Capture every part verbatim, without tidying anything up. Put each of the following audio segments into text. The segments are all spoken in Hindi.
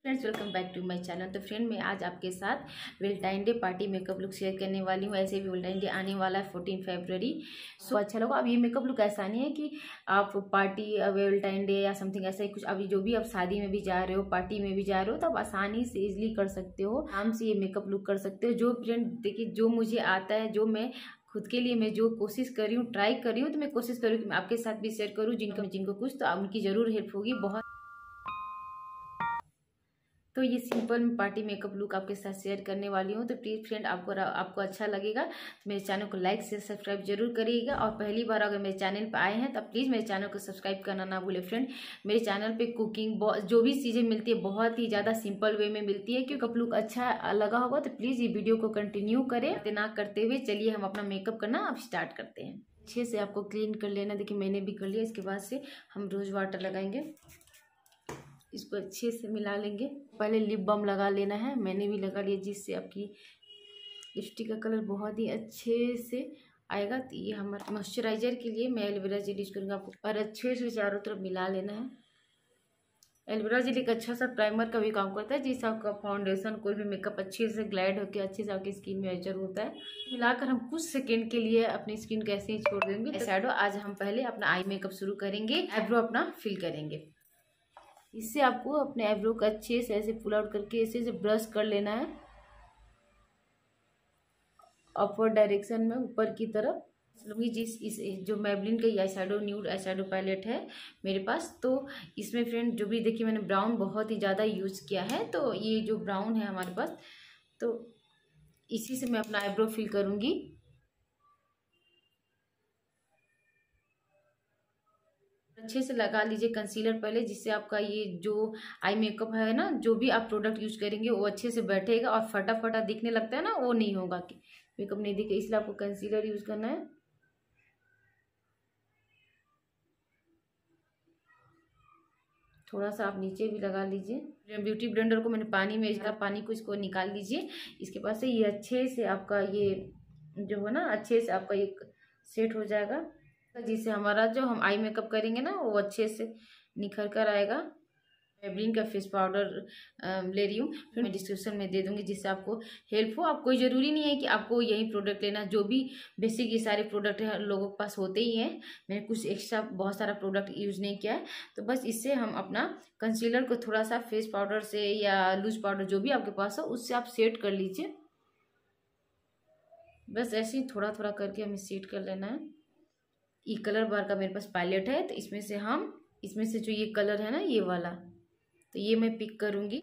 Friends, welcome back to my channel. तो फ्रेंड, मैं आज आपके साथ valentine day party makeup look share करने वाली हूँ। ऐसे भी वेलेंटाइन डे आने वाला है फोर्टीन फरवरी। सो अच्छा लगा। अब ये मेकअप लुक ऐसा नहीं है कि आप पार्टी वेलेंटाइन डे या समथिंग ऐसा ही कुछ, अभी जो भी आप शादी में भी जा रहे हो, पार्टी में भी जा रहे हो, तो आप आसानी से इजिली कर सकते हो, आराम से ये मेकअप लुक कर सकते हो। जो फ्रेंड देखिए, जो मुझे आता है, जो मैं खुद के लिए मैं जो कोशिश कर रही हूँ, ट्राई कर रही हूँ, तो मैं कोशिश कर रही हूँ कि मैं आपके साथ भी शेयर करूँ। जिनको जिनको कुछ तो उनकी जरूर हेल्प होगी बहुत। तो ये सिंपल पार्टी मेकअप लुक आपके साथ शेयर करने वाली हूँ। तो प्लीज़ फ्रेंड, आपको आपको अच्छा लगेगा तो मेरे चैनल को लाइक से सब्सक्राइब जरूर करिएगा। और पहली बार अगर मेरे चैनल पर आए हैं तो प्लीज़ मेरे चैनल को सब्सक्राइब करना ना भूले। फ्रेंड, मेरे चैनल पे कुकिंग जो भी चीज़ें मिलती है बहुत ही ज़्यादा सिंपल वे में मिलती है। क्योंकि मेकअप लुक अच्छा लगा होगा तो प्लीज़ ये वीडियो को कंटिन्यू करें। ना करते हुए चलिए हम अपना मेकअप करना अब स्टार्ट करते हैं। अच्छे से आपको क्लीन कर लेना। देखिए, मैंने भी कर लिया। इसके बाद से हम रोज़ वाटर लगाएंगे, इसको अच्छे से मिला लेंगे। पहले लिप बाम लगा लेना है, मैंने भी लगा लिया, जिससे आपकी लिपस्टिक का कलर बहुत ही अच्छे से आएगा। तो ये हमारे मॉइस्चराइजर के लिए मैं एलोवेरा जेल यूज करूँगा आपको, और अच्छे से चारों तरफ मिला लेना है। एलोवेरा जेल एक अच्छा सा प्राइमर का भी काम करता है, जिससे आपका फाउंडेशन कोई भी मेकअप अच्छे से ग्लाइड होकर अच्छे से आपकी स्किन में एचर होता है। मिलाकर हम कुछ सेकेंड के लिए अपनी स्किन को ऐसे ही छोड़ देंगे। शैडो आज हम पहले अपना आई मेकअप शुरू करेंगे, आईब्रो अपना फिल करेंगे। इससे आपको अपने आईब्रो को अच्छे से ऐसे पुल आउट करके ऐसे से ब्रश कर लेना है, अपवर्ड डायरेक्शन में ऊपर की तरफ लूँगी। जिस इस जो मैबलिन का eye shadow nude eye shadow palette है मेरे पास, तो इसमें फ्रेंड जो भी देखिए मैंने ब्राउन बहुत ही ज़्यादा यूज़ किया है। तो ये जो ब्राउन है हमारे पास, तो इसी से मैं अपना आईब्रो फिल करूँगी। अच्छे से लगा लीजिए कंसीलर पहले, जिससे आपका ये जो आई मेकअप है ना, जो भी आप प्रोडक्ट यूज करेंगे वो अच्छे से बैठेगा। और फटा फटा दिखने लगता है ना, वो नहीं होगा कि मेकअप नहीं दिखे, इसलिए आपको कंसीलर यूज करना है। थोड़ा सा आप नीचे भी लगा लीजिए। ब्यूटी ब्लेंडर को मैंने पानी में इसका पानी को इसको निकाल लीजिए। इसके पास से ये अच्छे से आपका ये जो है ना, अच्छे से आपका एक सेट हो जाएगा, जिससे हमारा जो हम आई मेकअप करेंगे ना वो अच्छे से निखर कर आएगा। मेबलिन का फेस पाउडर ले रही हूँ, फिर मैं डिस्क्रिप्शन में दे दूंगी, जिससे आपको हेल्प हो। आप कोई ज़रूरी नहीं है कि आपको यही प्रोडक्ट लेना, जो भी बेसिक ये सारे प्रोडक्ट है लोगों के पास होते ही हैं। मैंने कुछ एक्स्ट्रा बहुत सारा प्रोडक्ट यूज़ नहीं किया है। तो बस इससे हम अपना कंसीलर को थोड़ा सा फेस पाउडर से या लूज पाउडर जो भी आपके पास हो उससे आप सेट कर लीजिए। बस ऐसे ही थोड़ा थोड़ा करके हमें सेट कर लेना है। ये कलर बार का मेरे पास पैलेट है, तो इसमें से हम इसमें से जो ये कलर है ना, ये वाला, तो ये मैं पिक करूंगी।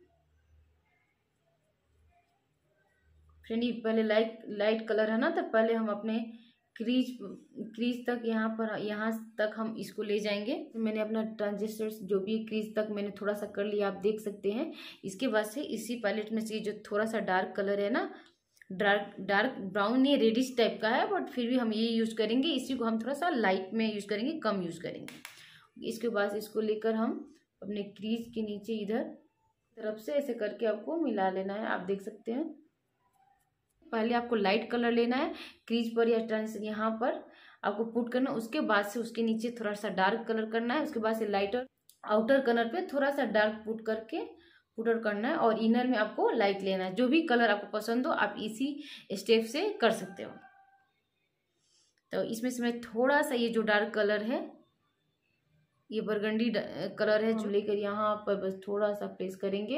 फ्रेंड, ये पहले लाइट लाइट कलर है ना, तो पहले हम अपने क्रीज क्रीज तक यहाँ पर यहाँ तक हम इसको ले जाएंगे। तो मैंने अपना ट्रांजिस्टर जो भी क्रीज तक मैंने थोड़ा सा कर लिया, आप देख सकते हैं। इसके बाद से इसी पैलेट में से जो थोड़ा सा डार्क कलर है ना, डार्क डार्क ब्राउन, ये रेडिश टाइप का है, बट फिर भी हम ये यूज़ करेंगे। इसी को हम थोड़ा सा लाइट में यूज़ करेंगे, कम यूज़ करेंगे। इसके बाद इसको लेकर हम अपने क्रीज के नीचे इधर तरफ से ऐसे करके आपको मिला लेना है। आप देख सकते हैं, पहले आपको लाइट कलर लेना है क्रीज पर या ट्रांस यहाँ पर आपको पुट करना। उसके बाद से उसके नीचे थोड़ा सा डार्क कलर करना है। उसके बाद से लाइटर आउटर कलर पे थोड़ा सा डार्क पुट करके पुटर करना है, और इनर में आपको लाइट लेना है। जो भी कलर आपको पसंद हो आप इसी स्टेप से कर सकते हो। तो इसमें से मैं थोड़ा सा ये जो डार्क कलर है, ये बरगंडी कलर है, जो लेकर यहाँ पर बस थोड़ा सा प्रेस करेंगे।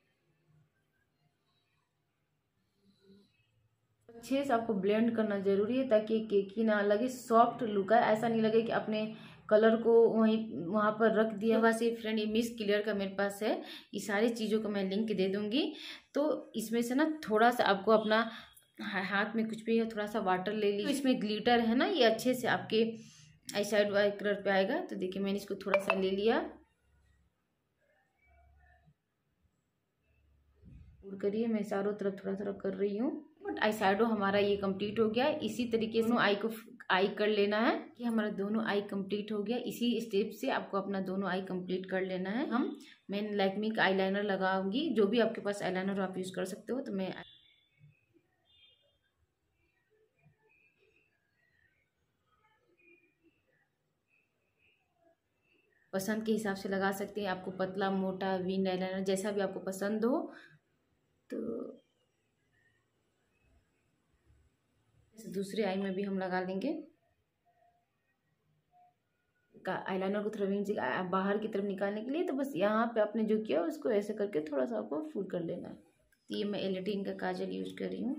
अच्छे से आपको ब्लेंड करना जरूरी है, ताकि केकी ना लगे, सॉफ्ट लुक है। ऐसा नहीं लगे कि अपने कलर को वहीं वहाँ पर रख दिया। वैसे फ्रेंड, ये मिस क्लियर का मेरे पास है, ये सारी चीज़ों को मैं लिंक दे दूंगी। तो इसमें से ना थोड़ा सा आपको अपना हाथ में कुछ भी है थोड़ा सा वाटर ले लीजिए। तो इसमें ग्लिटर है ना, ये अच्छे से आपके आई साइड वाई कलर पे आएगा। तो देखिए, मैंने इसको थोड़ा सा ले लिया, पूर्ण करिए। मैं चारों तरफ थोड़ा थोड़ा कर रही हूँ। बट आई शैडो हमारा ये कंप्लीट हो गया है। इसी तरीके से आई को आई कर लेना है कि हमारा दोनों आई कंप्लीट हो गया। इसी स्टेप से आपको अपना दोनों आई कंप्लीट कर लेना है। हम मैं लैक्मी का आईलाइनर लगाऊंगी, जो भी आपके पास आईलाइनर आप यूज़ कर सकते हो। तो मैं पसंद के हिसाब से लगा सकते हैं, आपको पतला मोटा विंग आईलाइनर जैसा भी आपको पसंद हो। तो दूसरे आई में भी हम लगा लेंगे। आईलाइनर को थोड़ा विंग से बाहर की तरफ निकालने के लिए, तो बस यहाँ पे आपने जो किया उसको ऐसे करके थोड़ा सा आपको फुल कर लेना है। तो ये मैं एलेटिन का काजल यूज कर रही हूँ।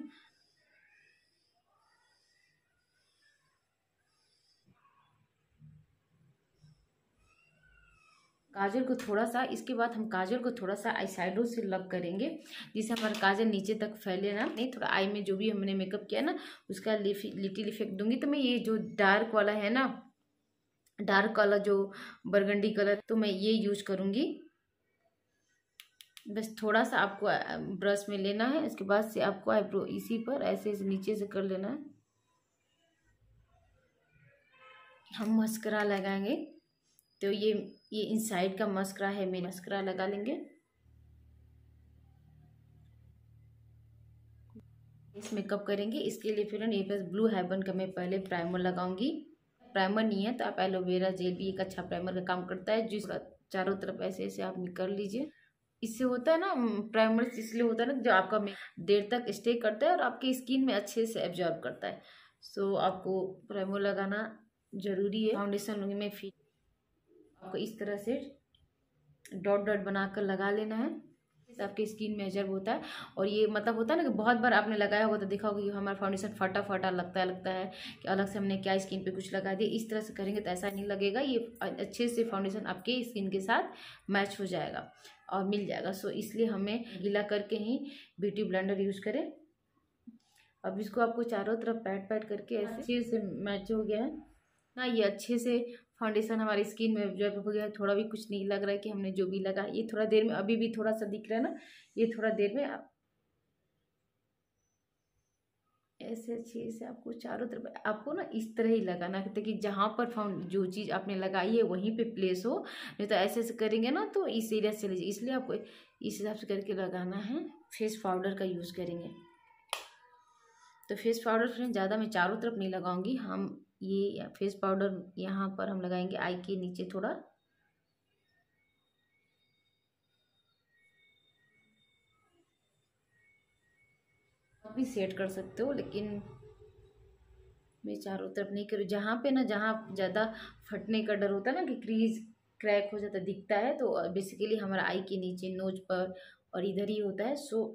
काजल को थोड़ा सा, इसके बाद हम काजल को थोड़ा सा आई साइडों से लग करेंगे, जिससे हमारा काजल नीचे तक फैले ना। नहीं, थोड़ा आई में जो भी हमने मेकअप किया ना उसका लिटिल इफेक्ट दूंगी। तो मैं ये जो डार्क वाला है ना, डार्क वाला जो बरगंडी कलर, तो मैं ये यूज करूंगी। बस थोड़ा सा आपको ब्रश में लेना है, इसके बाद से आपको आईब्रो इसी पर ऐसे ऐसे नीचे से कर लेना है। हम मस्करा लगाएंगे, तो ये ये इनसाइड का मस्करा है, मेरा मस्करा लगा लेंगे। इस मेकअप करेंगे, इसके लिए फिर ये पास ब्लू हेवन का मैं पहले प्राइमर लगाऊंगी। प्राइमर नहीं है तो आप एलोवेरा जेल भी एक अच्छा प्राइमर का काम करता है, जिसका चारों तरफ ऐसे ऐसे आप कर लीजिए। इससे होता है ना, प्राइमर इसलिए होता है ना जो आपका देर तक स्टे करता है और आपकी स्किन में अच्छे से एब्जॉर्ब करता है। सो आपको प्राइमर लगाना जरूरी है। फाउंडेशन लूँगी मैं, फिर आपको इस तरह से डॉट डॉट बनाकर लगा लेना है, आपके स्किन में एब्जॉर्ब होता है। और ये मतलब होता है ना कि बहुत बार आपने लगाया होगा तो देखा होगा कि हमारा फाउंडेशन फटा फटा लगता है लगता है कि अलग से हमने क्या स्किन पे कुछ लगा दिया। इस तरह से करेंगे तो ऐसा नहीं लगेगा, ये अच्छे से फाउंडेशन आपके स्किन के साथ मैच हो जाएगा और मिल जाएगा। सो इसलिए हमें गीला करके ही ब्यूटी ब्लेंडर यूज करें। अब इसको आपको चारों तरफ पैट पैट करके ऐसे अच्छे से मैच हो गया है ना, ये अच्छे से फाउंडेशन हमारी स्किन में एब्जॉर्ब हो गया है। थोड़ा भी कुछ नहीं लग रहा है कि हमने जो भी लगा, ये थोड़ा देर में अभी भी थोड़ा सा दिख रहा है ना, ये थोड़ा देर में आप ऐसे अच्छे से आपको चारों तरफ आपको ना इस तरह ही लगाना है ताकि जहाँ पर फाउंड जो चीज़ आपने लगाई है वहीं पे प्लेस हो। नहीं तो ऐसे ऐसे करेंगे ना तो इस एरिया से लीजिए, इसलिए आपको इस हिसाब से करके लगाना है। फेस पाउडर का यूज़ करेंगे, तो फेस पाउडर फ्रेंड ज़्यादा मैं चारों तरफ नहीं लगाऊंगी। हम ये फेस पाउडर यहाँ पर हम लगाएंगे आई के नीचे थोड़ा, आप भी सेट कर सकते हो, लेकिन मैं चारों तरफ नहीं करूँ। जहाँ पे ना जहाँ ज़्यादा फटने का डर होता है ना कि क्रीज क्रैक हो जाता दिखता है, तो बेसिकली हमारा आई के नीचे नोज पर और इधर ही होता है। सो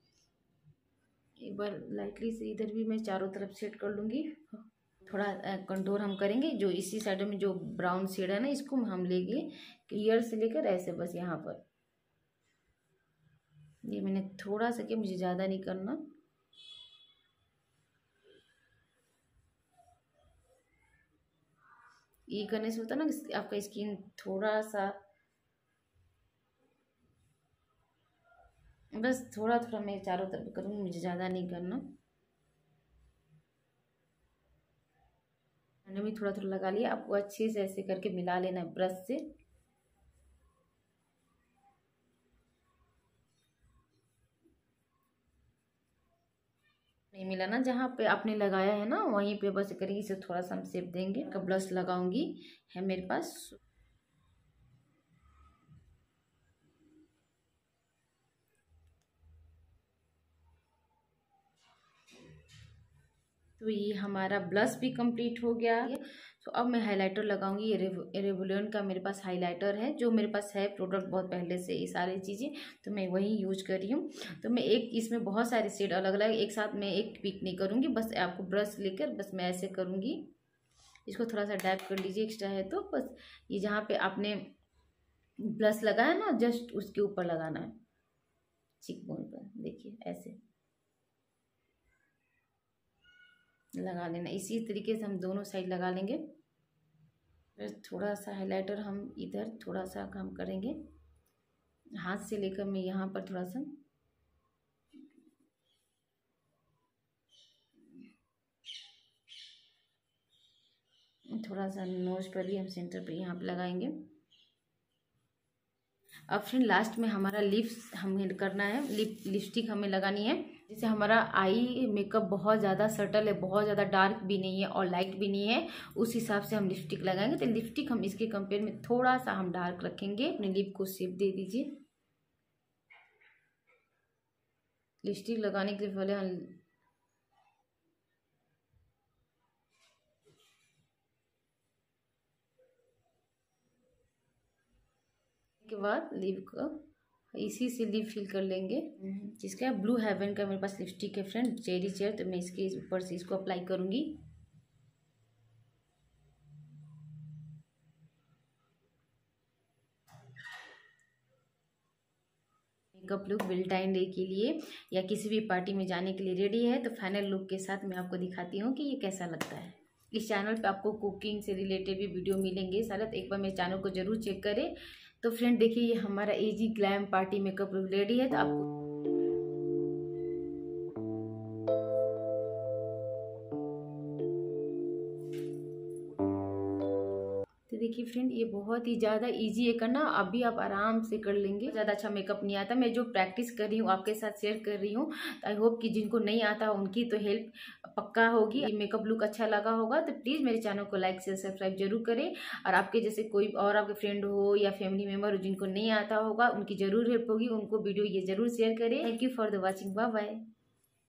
एक बार लाइटली से इधर भी मैं चारों तरफ सेट कर लूँगी। थोड़ा कंटूर हम करेंगे, जो इसी साइड में जो ब्राउन शेड है ना इसको हम लेंगे ईयर से लेकर ऐसे बस यहाँ पर। ये मैंने थोड़ा सा किया, मुझे ज़्यादा नहीं करना। ये करने से होता है ना कि आपका स्किन थोड़ा सा, बस थोड़ा थोड़ा मैं चारों तरफ करूँगी, मुझे ज़्यादा नहीं करना। मैंने भी थोड़ा थोड़ा लगा लिया, आपको अच्छे से ऐसे करके मिला लेना है ब्रश से। नहीं मिला ना, जहाँ पे आपने लगाया है ना वहीं पे बस करेंगे। इसे थोड़ा सा हम शेप देंगे। का ब्लश लगाऊंगी है मेरे पास, तो ये हमारा ब्लश भी कंप्लीट हो गया है। तो अब मैं हाइलाइटर लगाऊंगी। ये रेवलॉन का मेरे पास हाइलाइटर है, जो मेरे पास है प्रोडक्ट बहुत पहले से, ये सारी चीज़ें तो मैं वही यूज कर रही हूँ। तो मैं एक इसमें बहुत सारे शेड अलग अलग एक साथ मैं एक पिक नहीं करूँगी, बस आपको ब्रश लेकर बस मैं ऐसे करूँगी। इसको थोड़ा सा डैप कर लीजिए एक्स्ट्रा है तो। बस ये जहाँ पे आपने ब्लश लगाया ना जस्ट उसके ऊपर लगाना है, चिक बोन पर देखिए ऐसे लगा लेना। इसी तरीके से हम दोनों साइड लगा लेंगे। फिर थोड़ा सा हाइलाइटर हम इधर थोड़ा सा काम करेंगे, हाथ से लेकर मैं यहाँ पर थोड़ा सा थोड़ा सा नोज पर भी हम सेंटर पे यहाँ पे लगाएंगे। अब फ्रेंड लास्ट में हमारा लिप्स हमें करना है, लिप लिपस्टिक हमें लगानी है। जैसे हमारा आई मेकअप बहुत ज़्यादा सटल है, बहुत ज़्यादा डार्क भी नहीं है और लाइट भी नहीं है, उस हिसाब से हम लिपस्टिक लगाएंगे। तो लिपस्टिक हम इसके कंपेयर में थोड़ा सा हम डार्क रखेंगे। अपने लिप को शेप दे दीजिए। लिपस्टिक लगाने के लिए पहले हम के बाद लिप को इसी से लिप फिल कर लेंगे। जिसका ब्लू हेवन का मेरे पास लिपस्टिक है फ्रेंड, चेरी चेयर, तो मैं इसके ऊपर से इसको अप्लाई करूंगी। मेकअप लुक वेलेंटाइन डे के लिए या किसी भी पार्टी में जाने के लिए रेडी है। तो फाइनल लुक के साथ मैं आपको दिखाती हूँ कि ये कैसा लगता है। इस चैनल पे आपको कुकिंग से रिलेटेड भी वीडियो मिलेंगे सारा, तो एक बार मेरे चैनल को जरूर चेक करें। तो फ्रेंड देखिए, ये हमारा AG glam party makeup look ready है। तो आपको तो देखिए फ्रेंड, ये बहुत ही ज़्यादा इजी है करना, अभी आप आराम से कर लेंगे। ज़्यादा अच्छा मेकअप नहीं आता, मैं जो प्रैक्टिस कर रही हूँ आपके साथ शेयर कर रही हूँ। तो आई होप कि जिनको नहीं आता उनकी तो हेल्प पक्का होगी। ये मेकअप लुक अच्छा लगा होगा तो प्लीज़ मेरे चैनल को लाइक शेयर सब्सक्राइब जरूर करें। और आपके जैसे कोई और आपके फ्रेंड हो या फैमिली मेम्बर हो जिनको नहीं आता होगा, उनकी ज़रूर हेल्प होगी, उनको वीडियो ये ज़रूर शेयर करें। Thank you for the watching, bye bye.